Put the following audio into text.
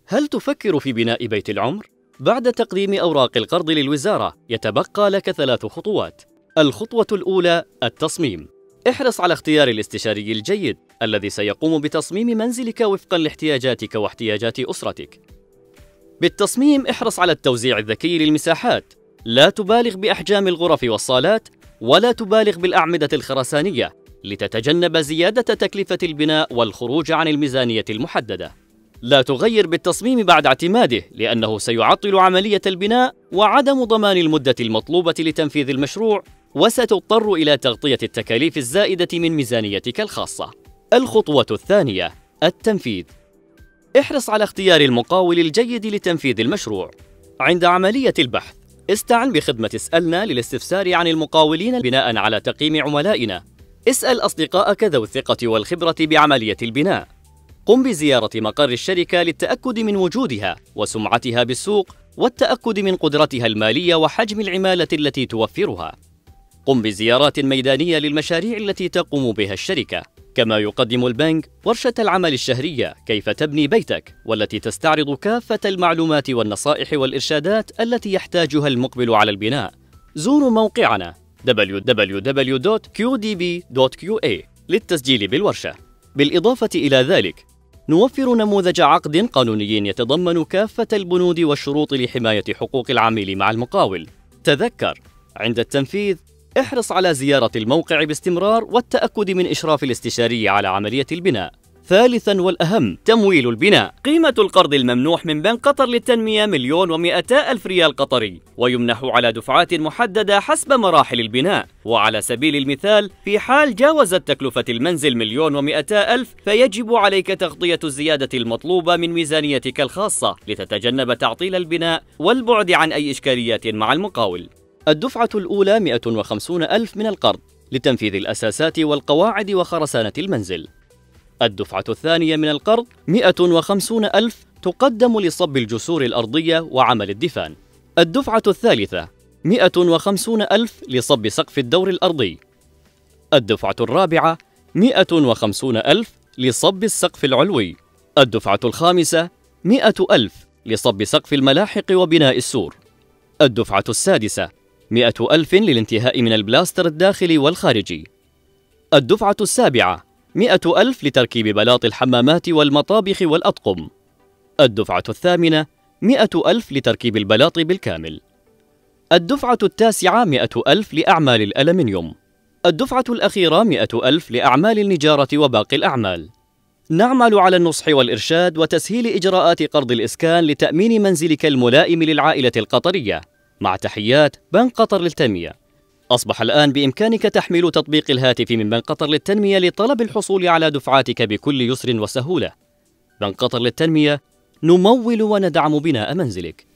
هل تفكر في بناء بيت العمر؟ بعد تقديم أوراق القرض للوزارة يتبقى لك 3 خطوات. الخطوة الأولى: التصميم. احرص على اختيار الاستشاري الجيد الذي سيقوم بتصميم منزلك وفقاً لاحتياجاتك واحتياجات أسرتك. بالتصميم احرص على التوزيع الذكي للمساحات، لا تبالغ بأحجام الغرف والصالات، ولا تبالغ بالأعمدة الخرسانية لتتجنب زيادة تكلفة البناء والخروج عن الميزانية المحددة. لا تغير بالتصميم بعد اعتماده لأنه سيعطل عملية البناء وعدم ضمان المدة المطلوبة لتنفيذ المشروع، وستضطر إلى تغطية التكاليف الزائدة من ميزانيتك الخاصة. الخطوة الثانية: التنفيذ. احرص على اختيار المقاول الجيد لتنفيذ المشروع. عند عملية البحث استعن بخدمة اسألنا للاستفسار عن المقاولين بناء على تقييم عملائنا. اسأل أصدقائك ذوي الثقة والخبرة بعملية البناء. قم بزيارة مقر الشركة للتأكد من وجودها وسمعتها بالسوق والتأكد من قدرتها المالية وحجم العمالة التي توفرها. قم بزيارات ميدانية للمشاريع التي تقوم بها الشركة. كما يقدم البنك ورشة العمل الشهرية كيف تبني بيتك، والتي تستعرض كافة المعلومات والنصائح والإرشادات التي يحتاجها المقبل على البناء. زوروا موقعنا www.qdb.qa للتسجيل بالورشة. بالإضافة إلى ذلك نوفر نموذج عقد قانوني يتضمن كافة البنود والشروط لحماية حقوق العميل مع المقاول. تذكر، عند التنفيذ احرص على زيارة الموقع باستمرار والتأكد من إشراف الاستشاري على عملية البناء. ثالثاً والأهم: تمويل البناء. قيمة القرض الممنوح من بنك قطر للتنمية 1,200,000 ريال قطري، ويمنح على دفعات محددة حسب مراحل البناء. وعلى سبيل المثال، في حال جاوزت تكلفة المنزل 1,200,000 فيجب عليك تغطية الزيادة المطلوبة من ميزانيتك الخاصة لتتجنب تعطيل البناء والبعد عن أي إشكاليات مع المقاول. الدفعة الأولى 150,000 من القرض لتنفيذ الأساسات والقواعد وخرسانة المنزل. الدفعة الثانية من القرض 150,000 تقدم لصب الجسور الأرضية وعمل الدفان. الدفعة الثالثة 150,000 لصب سقف الدور الأرضي. الدفعة الرابعة 150,000 لصب السقف العلوي. الدفعة الخامسة 100,000 لصب سقف الملاحق وبناء السور. الدفعة السادسة 100,000 للانتهاء من البلاستر الداخلي والخارجي. الدفعة السابعة 100,000 لتركيب بلاط الحمامات والمطابخ والأطقم. الدفعة الثامنة 100,000 لتركيب البلاط بالكامل. الدفعة التاسعة 100,000 لأعمال الألمنيوم. الدفعة الأخيرة 100,000 لأعمال النجارة وباقي الأعمال. نعمل على النصح والإرشاد وتسهيل إجراءات قرض الإسكان لتأمين منزلك الملائم للعائلة القطرية. مع تحيات بنك قطر للتنمية. أصبح الآن بإمكانك تحميل تطبيق الهاتف من بنك قطر للتنمية لطلب الحصول على دفعاتك بكل يسر وسهولة. بنك قطر للتنمية، نمول وندعم بناء منزلك.